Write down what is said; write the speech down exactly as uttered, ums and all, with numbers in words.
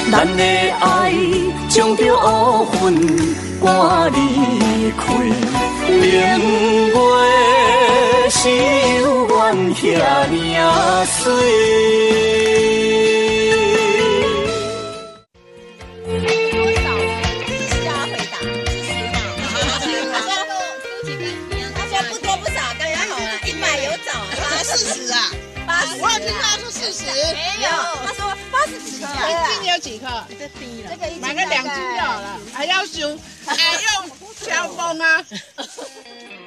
咱的爱将着乌云赶离开，明月是有缘遐尔水。 四十啊，八十，我有听他说四十， 没有，他说八十几颗， 一斤有几颗？ 这低了，这个一斤买个两斤就好了，还要修，还用敲风啊。